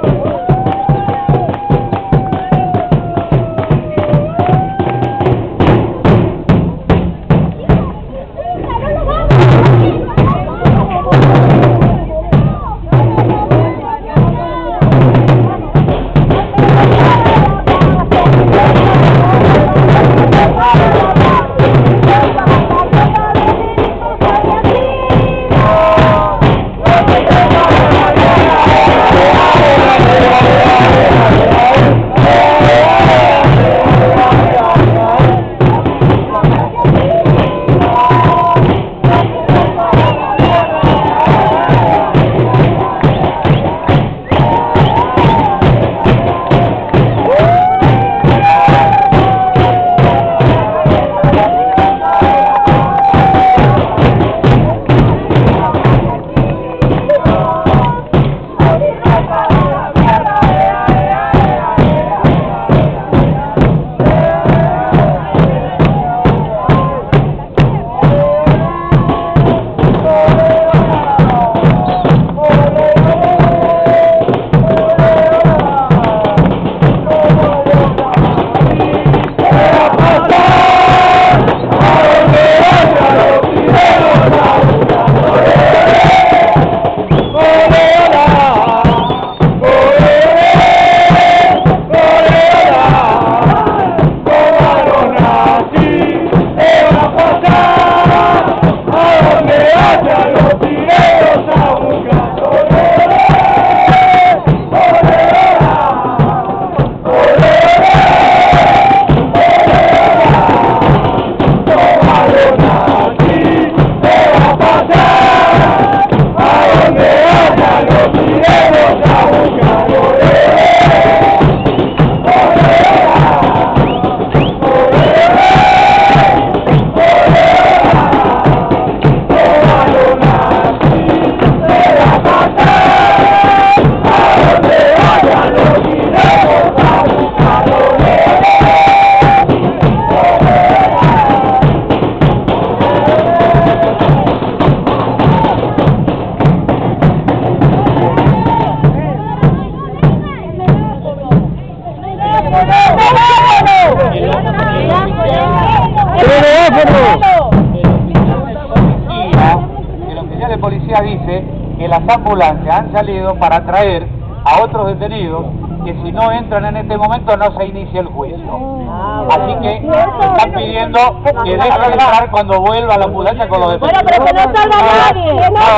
El oficial de policía dice que las ambulancias han salido para traer a otros detenidos que si no entran en este momento no se inicia el juicio. Así que están pidiendo que dejen entrar cuando vuelva la ambulancia con los detenidos. Bueno, pero que no salga nadie.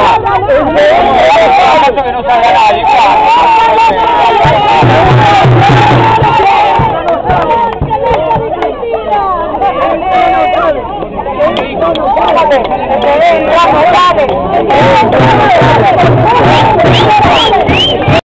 Que no salga nadie. Dale.